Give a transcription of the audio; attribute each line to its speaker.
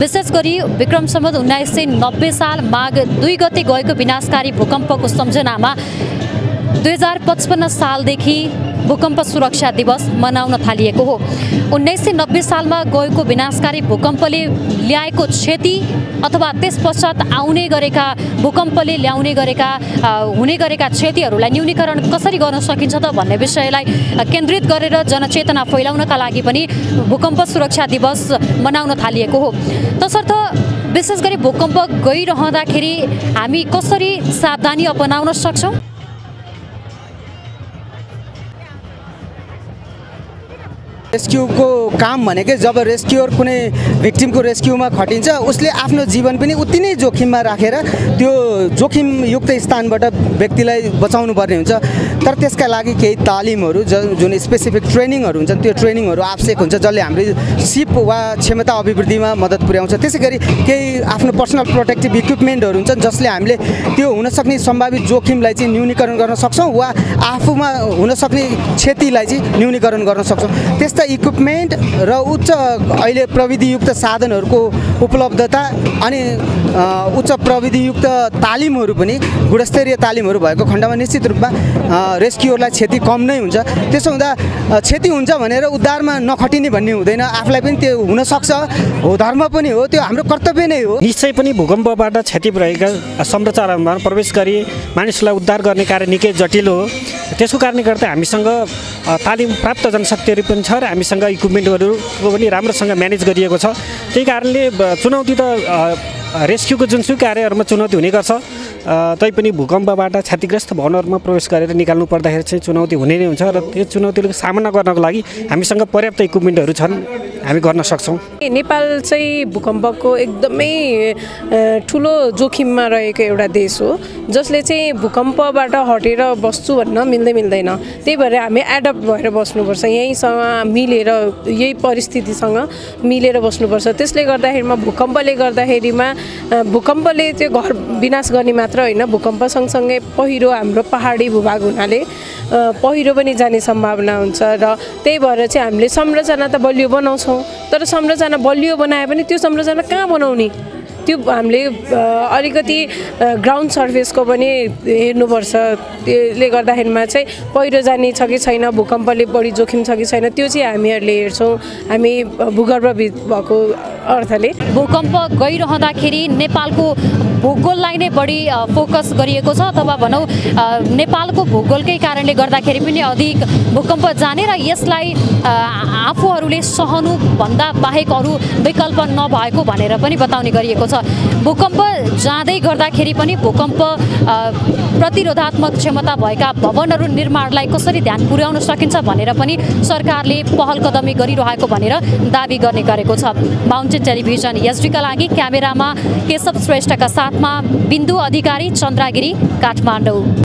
Speaker 1: विशेष गरी विक्रम सम्वत 1990 साल माघ 2 गते गएको विनाशकारी भूकम्पको सम्झनामा 2055 सालदेखि भूकम्प सुरक्षा दिवस मनाउन थालिएको हो। 1990 सालमा गएको विनाशकारी भूकम्पले ल्याएको क्षति अथवा त्यसपश्चात आउने गरेका भूकम्पले ल्याउने गरेका हुने गरेका क्षतिहरूलाई न्यूनीकरण कसरी गर्न सकिन्छ त भन्ने विषयलाई केन्द्रित गरेर जनचेतना फैलाउनका लागि पनि भूकम्प सुरक्षा दिवस मनाउन थालिएको हो। तसर्थ विशेष गरी भूकम्प गइरहँदाखेरि हामी कसरी सावधानी अपनाउन सक्छौँ?
Speaker 2: रेस्क्युको काम भनेकै जब रेस्क्युअर कुनै भिक्टिमको रेस्क्युमा खटिन्छ उसले आफ्नो जीवन पनि उति नै जोखिममा राखेर त्यो जोखिमयुक्त स्थानबाट व्यक्तिलाई बचाउनु पर्ने हुन्छ। तर त्यसका लागि केही तालिमहरू जुन स्पेसिफिक ट्रेनिङहरू हुन्छन् त्यो ट्रेनिङहरू आवश्यक हुन्छ जसले हाम्रो सिप वा क्षमता अभिवृद्धिमा मद्दत पुर्याउँछ। त्यसै गरी केही आफ्नो पर्सनल प्रोटेक्टिभ इक्विपमेन्टहरू हुन्छन् जसले हामीले त्यो हुनसक्ने सम्भावित जोखिमलाई चाहिँ न्यूनीकरण गर्न सक्छौँ वा आफूमा हुनसक्ने क्षतिलाई चाहिँ न्यूनीकरण गर्न सक्छौँ। त्यस्ता इक्विपमेन्ट र उच्च अहिले प्रविधियुक्त साधनहरूको उपलब्धता अनि उच्च प्रविधियुक्त तालिमहरू पनि गुणस्तरीय तालिमहरू भएको खण्डमा निश्चित रूपमा रेस्क्युअरलाई क्षति कम नै हुन्छ। त्यसो हुँदा क्षति हुन्छ भनेर उद्धारमा नखटिने भन्ने हुँदैन। आफूलाई पनि त्यो हुनसक्छ, हो धर्म पनि हो, त्यो हाम्रो कर्तव्य नै हो।
Speaker 3: निश्चय पनि भूकम्पबाट क्षति भएका संरचनामा प्रवेश गरी मानिसलाई उद्धार गर्ने कार्य निकै जटिल हो। त्यसको कारणले गर्दा हामीसँग तालिम प्राप्त जनशक्तिहरू पनि छ र हामीसँग इक्विपमेन्टहरूको पनि राम्रोसँग म्यानेज गरिएको छ। त्यही कारणले चुनौती त रेस्क्युको जुनसुकै कार्यहरूमा चुनौती हुने गर्छ, तैपनि भूकम्पबाट क्षतिग्रस्त भवनहरूमा प्रवेश गरेर निकाल्नु पर्दाखेरि चाहिँ चुनौती हुने नै हुन्छ र त्यो चुनौतीको सामना गर्नको लागि हामीसँग पर्याप्त इक्विपमेन्टहरू छन्, हामी गर्न सक्छौँ।
Speaker 4: नेपाल चाहिँ भूकम्पको एकदमै ठुलो जोखिममा रहेको एउटा देश हो जसले चाहिँ भूकम्पबाट हटेर बस्छु भन्न मिल्दैन। त्यही भएर हामी एडप्ट भएर बस्नुपर्छ, यहीँसँग मिलेर यही परिस्थितिसँग मिलेर बस्नुपर्छ। त्यसले गर्दाखेरिमा भूकम्पले त्यो घर विनाश गर्ने मात्र होइन, भूकम्प सँगसँगै पहिरो हाम्रो पहाडी भूभाग हुनाले पहिरो पनि जाने सम्भावना हुन्छ र त्यही भएर चाहिँ हामीले संरचना त बलियो बनाउँछौँ, तर संरचना बलियो बनाए पनि त्यो संरचना कहाँ बनाउने त्यो हामीले अलिकति ग्राउन्ड सर्फेसको पनि हेर्नुपर्छ। त्यसले गर्दाखेरिमा चाहिँ पहिरो जाने छ कि छैन, भूकम्पले बढी जोखिम छ कि छैन त्यो चाहिँ हामीहरूले हेर्छौँ। हामी भूगर्भविद भएको अर्थले
Speaker 1: भूकम्प गइरहँदाखेरि नेपालको भूगोललाई नै बढी फोकस गरिएको छ अथवा भनौँ नेपालको भूगोलकै कारणले गर्दाखेरि पनि अधिक भूकम्प जाने र यसलाई आफूहरूले सहनु भन्दा बाहेक अरू विकल्प नभएको भनेर पनि बताउने गरिएको छ। भूकम्प जाँदै गर्दाखेरि पनि भूकम्प प्रतिरोधात्मक क्षमता भएका भवनहरू निर्माणलाई कसरी ध्यान पुर्याउन सकिन्छ भनेर पनि सरकारले पहल कदमी गरिरहेको भनेर दाबी गर्ने गरेको छ। माउन्टेन टेलिभिजन एसडीका लागि क्यामेरामा केशव श्रेष्ठका साथमा बिन्दु अधिकारी, चन्द्रागिरी, काठमाडौँ।